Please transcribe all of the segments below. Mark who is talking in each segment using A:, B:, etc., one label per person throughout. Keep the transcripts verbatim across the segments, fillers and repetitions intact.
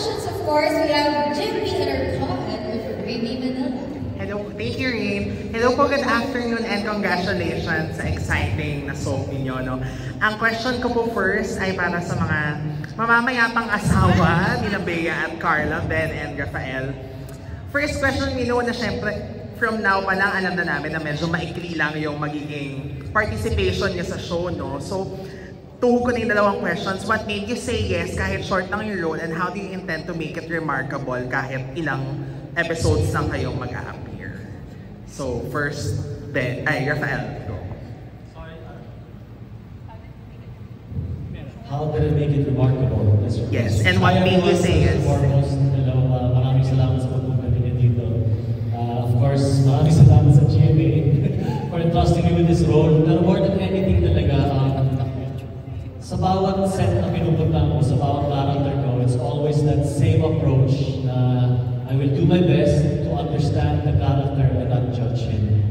A: questions, of course, we have Jimmy and our comment with Rainy Manila.
B: Hello, thank you, Rain. Hello po, good afternoon and congratulations sa exciting na soap ninyo. No? Ang question ko po first ay para sa mga mamamayapang asawa ni Bea at Carla, Ben and Rafael. First question, we know na syempre, from now pa lang alam na namin na medyo maikli lang yung magiging participation niya sa show, no? So, tuhog ko na yung dalawang questions. What made you say yes kahit short lang yung role, and how do you intend to make it remarkable kahit ilang episodes lang kayong mag-a-appear? So, first, Ben, ay, Rafael, go.
C: How did I make it remarkable?
B: Yes, and what made you say yes?
C: Foremost, hello, uh, maraming salamat sa pagpunta niyo dito. Uh, of course, maraming salamat sa G M A for entrusting me with this role. Pero more than anything talaga, um, sa bawat set na pinupunta ko, sa bawat character ko, it's always that same approach na I will do my best to understand the character and not judge him.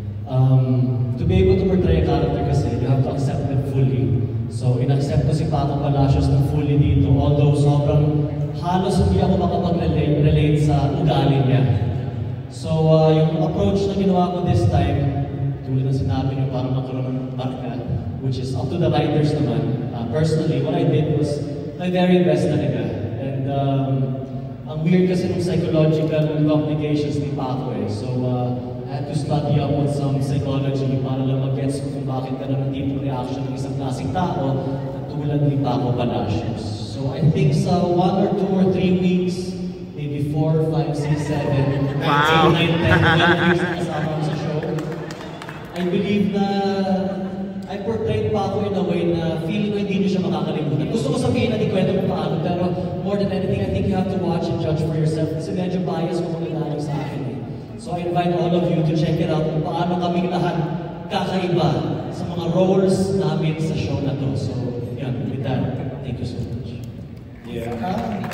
C: Um, to be able to portray a character kasi, you have to accept them fully. So, in-accept ko si Paco Palacios na fully dito, although sobrang halos hindi ako makapag-relate sa ugali niya. So, uh, yung approach na ginawa ko this time, tulad ng sinabi niyo, parang magkaroon ng barka, which is up to the writers naman. Uh, personally, what I did was my very best talaga. And um, ang weird kasi ng psychological complications ni Paco eh. So, uh, I had to study up on some psychology para lang mag-gets ko kung bakit ka ng tipong reaction ng isang klaseng tao na tulad ni Paco Palacios. So I think sa one or two or three weeks, maybe four, five, six, seven,
B: wow.
C: eight, nine, ten, twelve years na kasama ko sa show, I believe na I portrayed Paco in a way na feeling ko hindi niyo siya makakalimutan. Gusto ko sabihin na di kwento mo paano, pero more than anything, I think you have to watch and judge for yourself kasi medyo bias kung nangyari sa akin eh. So I invite all of you to check it out kung paano kaming lahat kakaiba sa mga roles namin sa show na to. So, yan, with that, thank you so much.
D: Yeah. Um,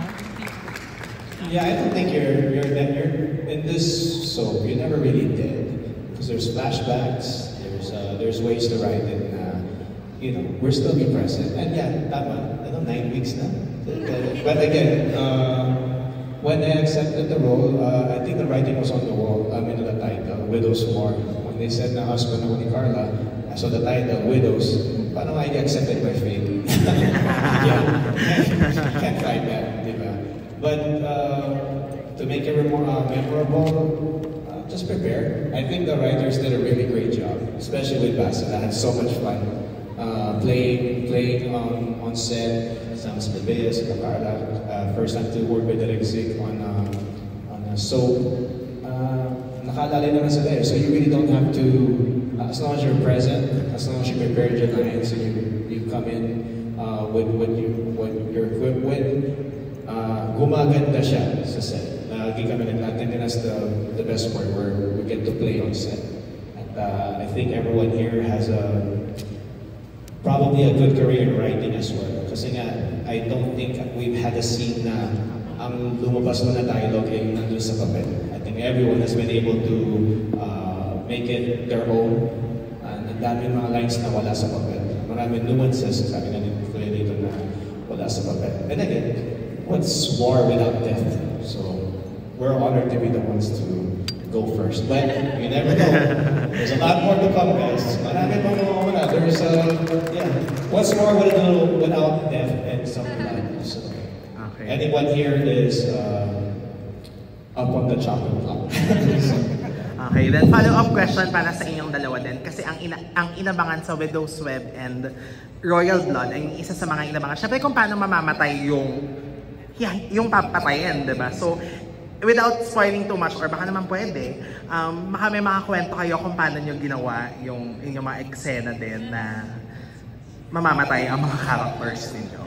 D: yeah, I don't think you're, you're, you're in this soap, you're never really dead. Because there's flashbacks, there's uh, there's ways to write it na, you know, we're still be present. And yeah, tama, ano, nine weeks na. But again, uh, when I accepted the role, uh, I think the writing was on the wall, I mean, the title, Widow's War. When they said na husband ako ni Carla, I saw the title, Widows. Paano I accepted my fate? Yeah, can't fight that, di ba? But uh, to make it more uh, memorable, uh, just prepare. I think the writers did a really great job, especially with Bassett. I had so much fun uh, playing, playing on, on set. Sam Bea, si Carla, uh, first time to work with Derek Zick on uh, on a soap. Uh, nakalala naman sila eh, so you really don't have to, uh, as long as you're present, as long as you prepared your lines, and you you come in uh, with what you what you're equipped with, uh, gumaganda siya sa set. Lagi kami nag-attend, and that's the the best part where we get to play on set. And uh, I think everyone here has a probably a good career in writing as well. Kasi nga, I don't think we've had a scene na ang lumabas mo na dialogue ay nandun sa papel. I think everyone has been able to uh, make it their own. And ang daming mga lines na wala sa papel. Maraming nuances, sabi nga nito dito na wala sa papel. And again, what's war without death? So, we're honored to be the ones to go first. But you never know. There's a lot more to come, guys. Marami pa mga wala. There's a, yeah. What's more without, without death and some blood. So, okay. Anyone here is uh, up on the chocolate block.
B: Okay, then follow-up question para sa inyong dalawa din. Kasi ang ina ang inabangan sa Widow's Web and Royal Blood ay isa sa mga inabangan. Siyempre kung paano mamamatay yung, yung papatayin, di ba? So, without spoiling too much, or baka naman pwede, um, baka may mga kwento kayo kung paano nyo ginawa yung inyong mga eksena din na mamamatay ang mga characters ninyo.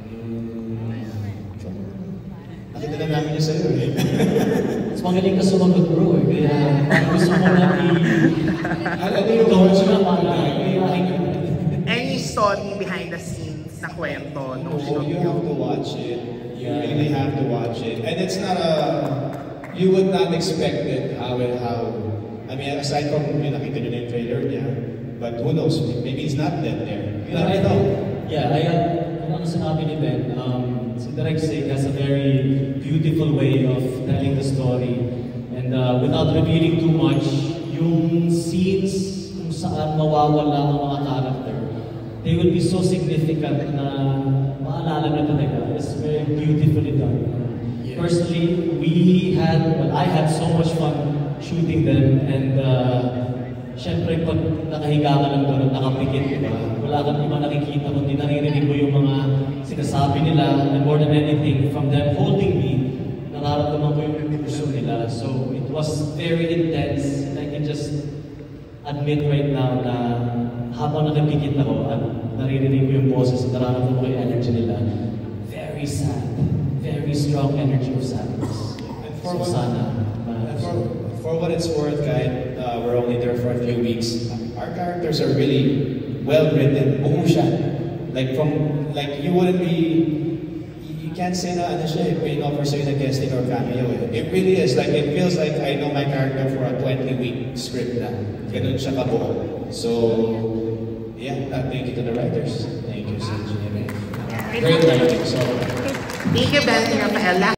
D: Nakita na namin yung sa'yo eh.
C: Mas magaling ka sumagot bro eh, kaya gusto mo na
D: Ano yung thoughts
C: na para
B: Any story behind the scenes na kwento nung
D: shoot you have to watch it. You really have to watch it. And it's not a, you would not expect it how it, how, I mean, aside from, yung nakita nyo na yung trailer niya, but who knows, maybe it's not dead there. You never know.
C: Yeah, I, uh, kung ano sinabi ni Ben, um, Si Direk Sig has a very beautiful way of telling the story. And uh, without revealing too much, yung scenes kung saan mawawala ang mga character, they will be so significant na maalala na talaga. It's very beautifully done. Personally, we had, well, I had so much fun shooting them, and uh, syempre pag nakahiga ka lang doon, nakapikit, diba? Wala kang iba nakikita, kundi naririnig mo yung mga sinasabi nila, and more than anything, from them holding me, nararamdaman ko yung puso nila. So it was very intense, and I can just admit right now na habang nakapikit ako at naririnig ko yung boses at nararamdaman ko yung energy nila, very sad. Very strong energy of sadness.
D: And for,
C: so
D: what,
C: sana,
D: and for, for what it's worth, guys, uh, we're only there for a few weeks. Our characters are really well written. Buo siya. Like from, like you wouldn't be, you can't say na ano siya, paying off for saying a guesting or cameo. It really is. Like it feels like I know my character for a twenty week script na. Ganun siya kabuo. So, yeah, uh, thank you to the writers. Thank you, Sir G M A. Great writing. So.
B: Thank you, Beth and Rafael.